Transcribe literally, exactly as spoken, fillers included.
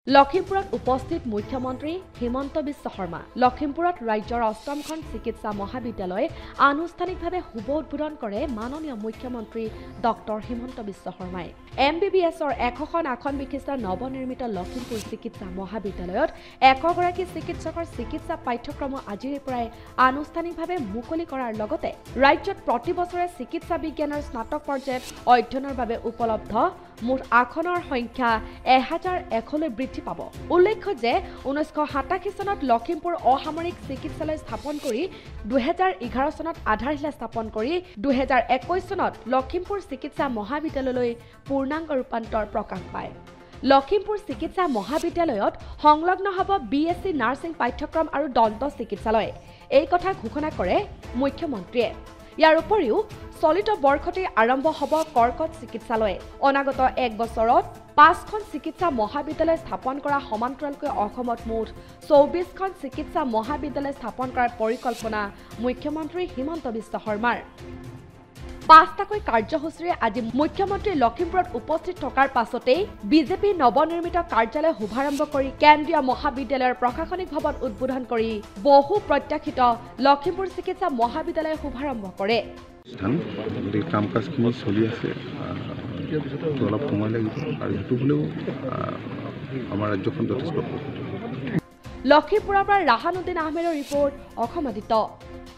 লখিমপুৰত উপস্থিত মুখ্যমন্ত্ৰী হিমন্ত বিশ্ব শৰ্মা লখিমপুৰত ৰাজ্যৰ অষ্টমখন চিকিৎসা মহাবিদ্যালয় আনুষ্ঠানিকভাৱে শুভ উদ্বোধন কৰে মাননীয় মুখ্যমন্ত্ৰী ডক্টৰ হিমন্ত বিশ্ব শৰ্মাই এম বি বি এছৰ এশখন আসন বিশিষ্ট নৱনিৰ্মিত লখিমপুৰ চিকিৎসা মহাবিদ্যালয়ত একগৰাকী চিকিৎসকৰ চিকিৎসা পাঠ্যক্ৰম আজিৰে পৰাই আনুষ্ঠানিকভাৱে মুকলি কৰাৰ লগতে ৰাজ্যত প্ৰতি বছৰে চিকিৎসা বিজ্ঞানৰ স্নাতক পৰ্যায়ত অধ্যয়নৰ বাবে উপলব্ধ মুঠ আসনৰ সংখ্যা এহাজাৰ এশলৈ বৃদ্ধি পাব। উল্লেখ্য যে ঊনৈছশ সাতাশী চনত লখিমপুৰ অসামৰিক চিকিৎসালয় স্থাপন কৰি দুহেজাৰ এঘাৰ চনত আধাৰশিলা স্থাপন কৰি দুহেজাৰ একৈশ চনত লখিমপুৰ চিকিৎসা মহাবিদ্যালয়লৈ পূৰ্ণাংগ ৰূপান্তৰ প্ৰকাশ পায়। লখিমপুৰ চিকিৎসা মহাবিদ্যালয়ত সংলগ্ন হ'ব বি এছ চি নাৰ্ছিং পাঠ্যক্ৰম আৰু দন্ত চিকিৎসালয়। এই কথা ঘোষণা কৰে মুখ্যমন্ত্ৰীয়ে। ইয়াৰ উপৰিও চলিত বৰ্ষতে আৰম্ভ হ'ব কৰ্কট চিকিৎসালয়। অনাগত এক বছৰত পাঁচখন চিকিৎসা মহাবিদ্যালয় স্থাপন কৰা সমান্তৰালকৈ অসমত মুঠ চৌবিশখন চিকিৎসা মহাবিদ্যালয় স্থাপন কৰাৰ পৰিকল্পনা মুখ্যমন্ত্ৰী হিমন্ত বিশ্ব শৰ্মাৰ। পাঁচটাকৈ কাৰ্যসূচীৰে আজি মুখ্যমন্ত্ৰী লখিমপুৰত উপস্থিত থকাৰ পাছতেই বিজেপি নৱনিৰ্মিত কাৰ্যালয় শুভাৰম্ভ কৰি কেন্দ্ৰীয় মহাবিদ্যালয়ৰ প্ৰশাসনিক ভৱন উদ্বোধন কৰি বহু প্ৰত্যাশিত লখিমপুৰ চিকিৎসা মহাবিদ্যালয় শুভাৰম্ভ কৰে। কাম কাজখিনি চলি আছে, অলপ সময় লাগিব আৰু সেইটো হ'লেও আমাৰ ৰাজ্যখন যথেষ্ট। লখিমপুৰৰ পৰা ৰাহানুদ্দিন আহমেদৰ ৰিপৰ্ট, অসম আদিত্য।